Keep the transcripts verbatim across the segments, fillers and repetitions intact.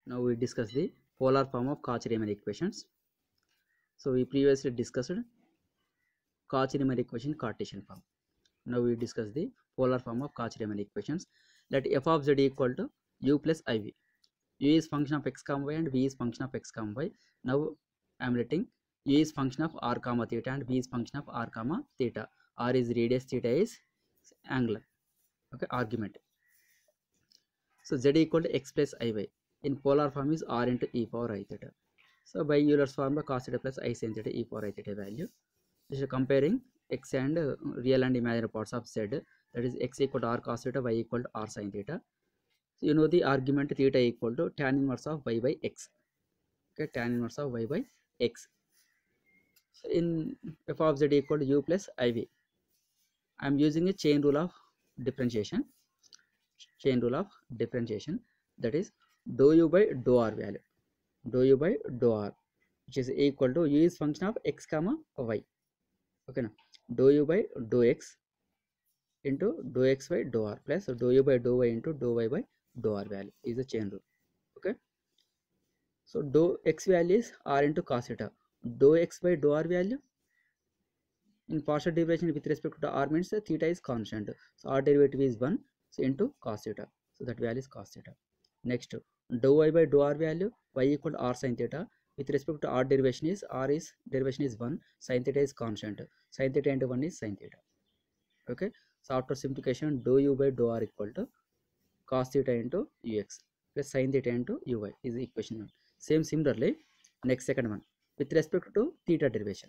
Now we discuss the polar form of Cauchy-Riemann equations. So we previously discussed Cauchy-Riemann equation Cartesian form. Now we discuss the polar form of Cauchy-Riemann equations. Let f of z equal to u plus iv. U is function of x comma y and v is function of x comma y. Now I am letting u is function of r comma theta and v is function of r comma theta. R is radius, theta is angular. Okay, argument. So z equal to x plus iy. In polar form is r into e power I theta. So by Euler's formula cos theta plus I sin theta e power I theta value. This is comparing x and uh, real and imaginary parts of z. That is x equal to r cos theta, y equal to r sin theta. So you know the argument theta equal to tan inverse of y by x. Okay, tan inverse of y by x. So in f of z equal to u plus iv. I am using a chain rule of differentiation. Chain rule of differentiation, that is dou u by dou r value. Dou u by dou r, which is equal to u is function of x comma y. Okay, now dou u by dou x into dou x by dou r plus dou u by dou y into dou y by dou r value is the chain rule. Okay, so dou x value is r into cos theta. Dou x by dou r value in partial derivation with respect to r means the theta is constant. So r derivative is one, so into cos theta. So that value is cos theta. Next, dou y by dou r value, y equal to r sin theta. With respect to r derivation is r is derivation is one, sin theta is constant. Sin theta into one is sin theta. Okay, so after simplification, dou u by dou r equal to cos theta into ux plus sin theta into uy is equation one. Same similarly, next second one with respect to theta derivation.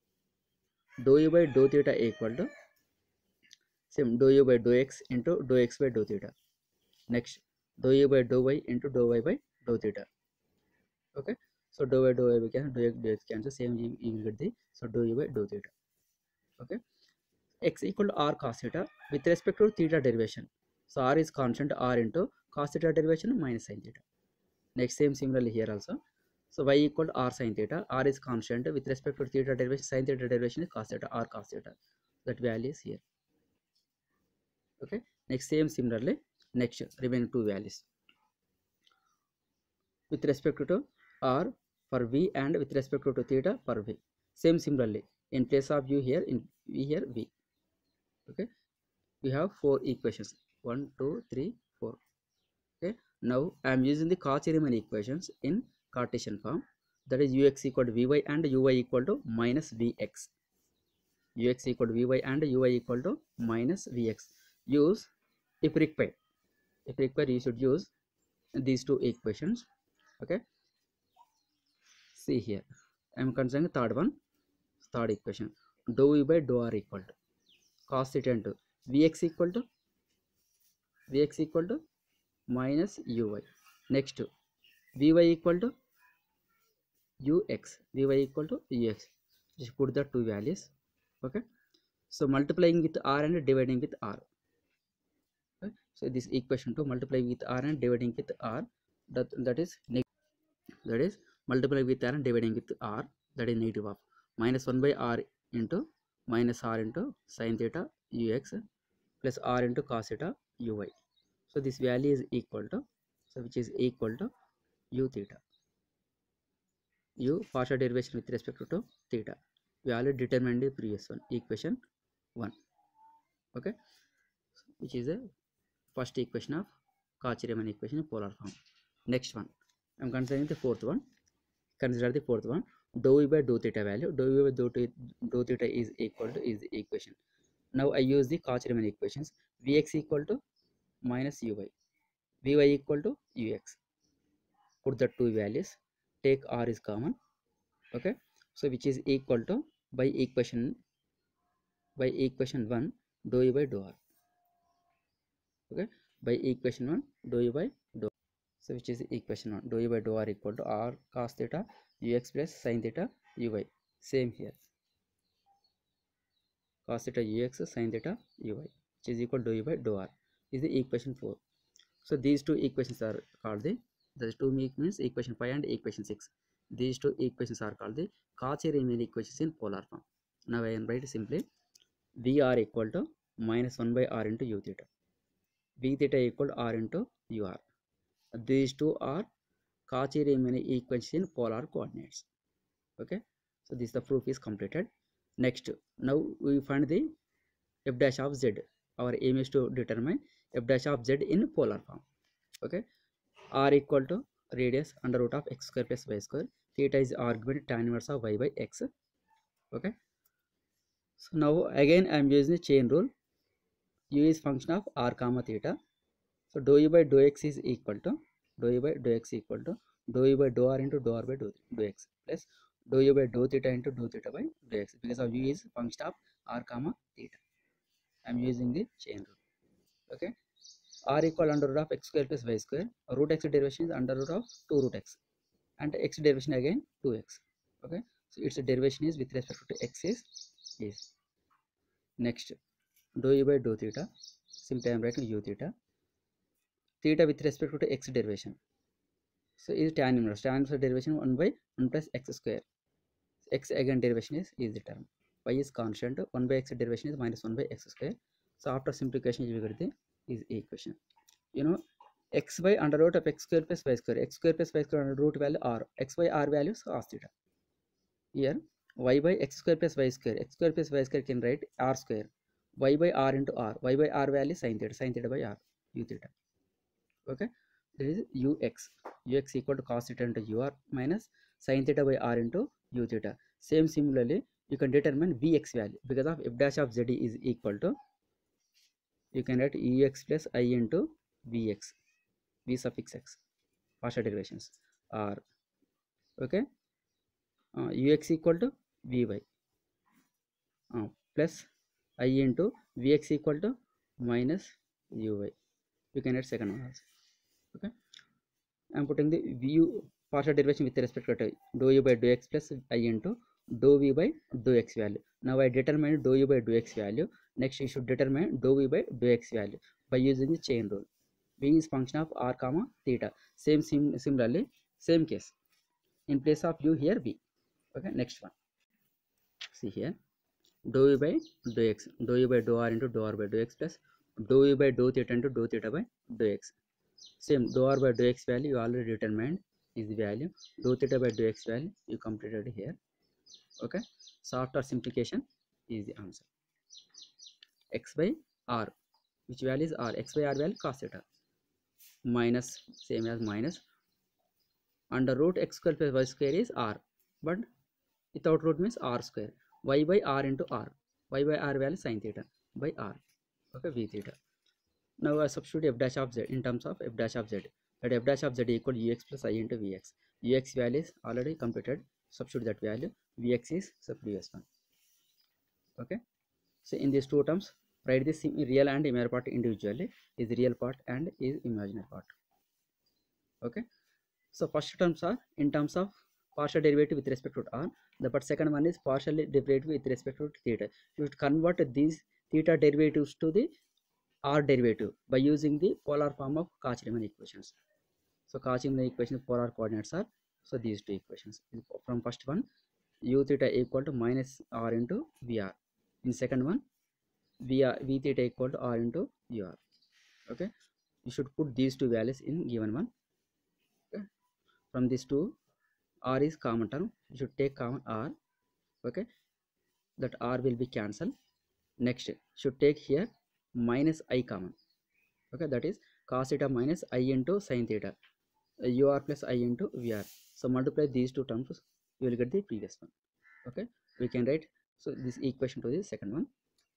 Dou u by dou theta equal to same dou u by dou x into dou x by dou theta. Next, dou u by dou y into dou y by dou theta. Okay, so dou y dou y we can dou x dou x cancel, same you, you will get the so dou u by dou theta. Okay, x equal to r cos theta with respect to theta derivation. So r is constant, r into cos theta derivation minus sin theta. Next, same similarly here also. So y equal to r sin theta, r is constant with respect to theta derivation, sin theta derivation is cos theta, r cos theta. That value is here. Okay, next same similarly, next remaining two values with respect to r for v and with respect to theta for v. Same similarly, in place of u here, in v here v. Okay, we have four equations, one two three four. Okay, now I am using the Cauchy-Riemann equations in Cartesian form, that is ux equal to vy and uy equal to minus vx. Ux equal to vy and uy equal to minus vx. Use, if required, if required you should use these two equations. Okay, see here I am considering the third one, third equation. Dou u by dou r equal to cos theta into vx equal to vx equal to minus uy. Next, vy equal to ux, vy equal to ux. Just put the two values. Okay, so multiplying with r and dividing with r. Okay, so this equation two multiplying with r and dividing with r, that that is that is multiplying with r and dividing with r, that is negative of minus one by r into minus r into sin theta ux plus r into cos theta uy. So this value is equal to, so which is equal to u theta. U partial derivation with respect to theta. We already determined the previous one, equation one. Okay, which is a first equation of Cauchy-Riemann equation in polar form. Next one, I am considering the fourth one. Consider the fourth one. Dou u by dou theta value. Dou u by dou, dou theta is equal to is the equation. Now I use the Cauchy-Riemann equations. Vx equal to minus uy. Vy equal to ux. Put the two values. Take r is common. Okay, so which is equal to by equation by equation one dou u by dou r. Okay, by equation one dou u by dou. So which is equation one dou u by dou r equal to r cos theta ux plus sin theta uy. Same here, cos theta ux sin theta uy, which is equal to dou u by dou r is the equation four. So these two equations are called the the two means equation five and equation six. These two equations are called the Cauchy-Riemann equations in polar form. Now I am write simply Vr equal to minus one by r into u theta. V theta equal to r into ur. These two are Cauchy-Riemann equation in polar coordinates. Okay, so this the proof is completed. Next, now we find the f dash of z. Our aim is to determine f dash of z in polar form. Okay, r equal to radius under root of x square plus y square. Theta is argument tan inverse of y by x. Okay, so now again I am using the chain rule. U is function of r comma theta. So dou u by dou x is equal to dou u by dou x equal to dou u by dou r into dou r by dou, dou x plus dou u by dou theta into dou theta by dou x, because of u is function of r comma theta. I am using the chain rule. Okay, r equal under root of x square plus y square. Root x derivation is under root of two root x, and x derivation again two x. Okay, so its derivation is with respect to x is is next dou u by dou theta. Simply I am writing u theta. Theta with respect to x derivation, so is tan inverse. Tan inverse derivation one by one plus x square. X again derivation is is the term. Y is constant. one by x derivation is minus one by x square. So after simplification you will get the is equation. You know, x by under root of x square plus y square. X square plus y square under root value r. X by r values cos theta. Here y by x square plus y square. X square plus y square can write r square. Y by r into r. Y by r value sin theta. Sin theta by r. U theta. Okay, this is ux. Ux equal to cos theta into ur minus sin theta by r into u theta. Same similarly you can determine vx value, because of f dash of z is equal to, you can write ux plus I into vx, v suffix x, partial derivations are. Okay, uh, ux equal to vy uh, plus I into vx equal to minus uy. You can write second one also. Okay, I am putting the vu partial derivation with respect to dou u by dou x plus I into dou v by dou x value. Now I determine dou u by dou x value. Next you should determine dou v by dou x value by using the chain rule. V is function of r comma theta. Same sim similarly same case. In place of u here v. Okay, next one. See here dou u by dou x, dou u by dou r into dou r by dou x plus dou u by dou theta into dou theta by dou x. Same dou r by dou x value you already determined is the value. Dou theta by dou x value you completed here. Okay, so after simplification is the answer. X by r, which value is r? X by r value cos theta minus same as minus under root x square plus y square is r, but without root means r square. Y by r into r. Y by r value sin theta by r. Okay, v theta. Now I substitute f dash of z in terms of f dash of z. That f dash of z equal to ux plus I into vx. Ux value is already completed. Substitute that value. Vx is the previous one. Okay. So in these two terms, write this real and imaginary part individually. Is real part and is imaginary part. Okay. So first terms are in terms of partial derivative with respect to r. The but second one is partial derivative with respect to theta. You should convert these theta derivatives to the r derivative by using the polar form of Cauchy-Riemann equations. So Cauchy-Riemann equation polar coordinates are, so these two equations. From first one, u theta equal to minus r into vr. In second one, v, v theta equal to r into ur. Okay, you should put these two values in given one. Okay, from these two, r is common term. You should take common r. Okay, that r will be cancelled. Next, should take here minus I common. Okay, that is cos theta minus I into sin theta, ur plus I into vr. So multiply these two terms, you will get the previous one. Okay, we can write, so this equation to the second one.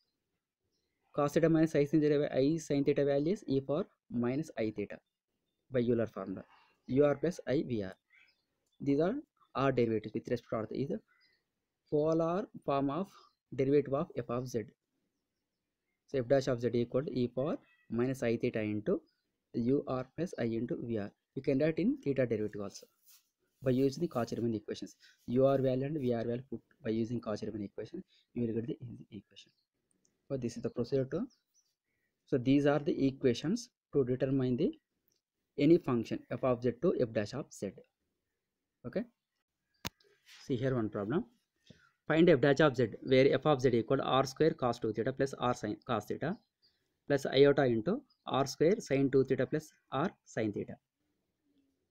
Cos theta minus I sin theta, I sin theta value is e power minus I theta by Euler formula, ur plus I vr. These are r derivatives with respect to r. Is the polar form of derivative of f of z. So f dash of z equal to e power minus I theta into ur plus I into vr. You can write in theta derivative also by using the Cauchy-Riemann equations. Ur value and vr value put by using Cauchy-Riemann equation, you will get the equation. So this is the procedure to. So these are the equations to determine the any function f of z to f dash of z. Okay. See here one problem. Find f dash of z where f of z equal to r square cos two theta plus r sin cos theta plus iota into r square sin two theta plus r sin theta.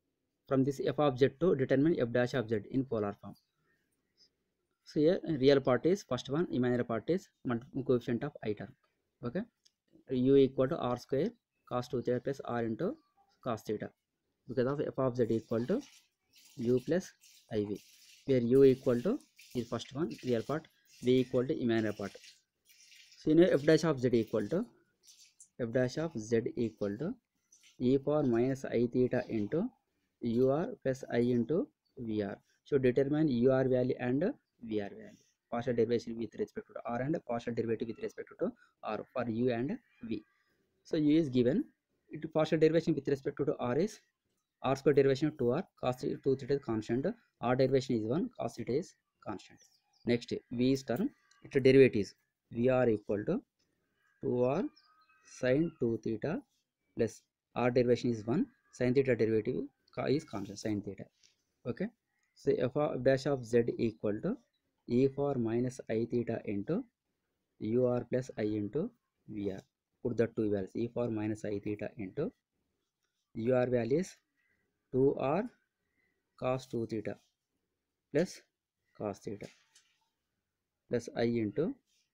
from this f of z to determine f dash of z in polar form. So here real part is first one, imaginary part is coefficient of I term. Okay, u equal to r square cos two theta plus r into cos theta, because of f of z equal to u plus iv, where u equal to is first one real part, v equal to imaginary part. So you know f dash of z equal to f dash of z equal to e power minus I theta into ur plus I into vr. So determine ur value and vr value, partial derivation with respect to r and partial derivative with respect to r for u and v. So u is given, it partial derivation with respect to r is r square derivation of two r, cos two theta is constant, r derivation is one, cos theta is constant. Next v is term, its derivative is vr equal to two r sin two theta plus r derivation is one, sin theta derivative is constant, sin theta. Okay, so f of dash of z equal to e power minus I theta into ur plus I into vr. Put the two values, e power minus I theta into ur value is two r cos two theta plus cos theta plus I into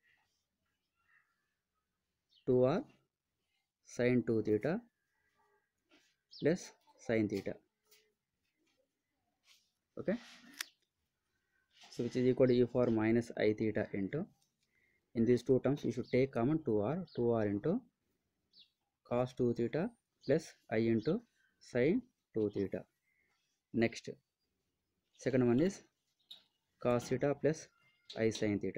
two r sin two theta plus sin theta. Okay, so which is equal to e power minus I theta into, in these two terms you should take common two r, two r into cos two theta plus I into sin two theta. Next second one is cos theta plus I sin theta.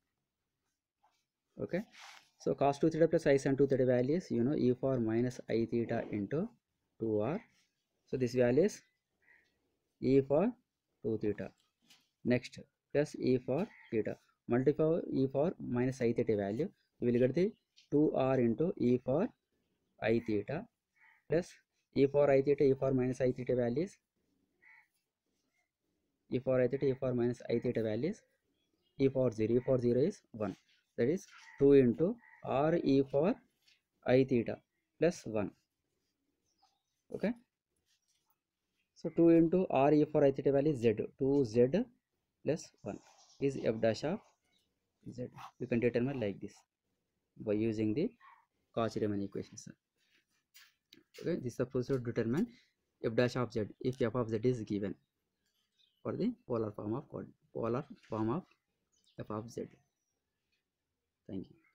Okay, so cos two theta plus I sin two theta values, you know, e power minus I theta into two r. So this value is e for two theta. Next plus e for theta, multiply e for minus I theta value, you will get the two r into e for I theta plus e for I theta, e for minus I theta values, e for I theta, e for minus I theta values, e for zero, e for zero is one, that is two into r e for I theta plus one. Okay, so two into r e for I theta value is z, two z plus one is f dash of z. You can determine like this by using the Cauchy-Riemann equations. Okay, this is the procedure to determine f dash of z if f of z is given for the polar form of polar form of f of z. Thank you.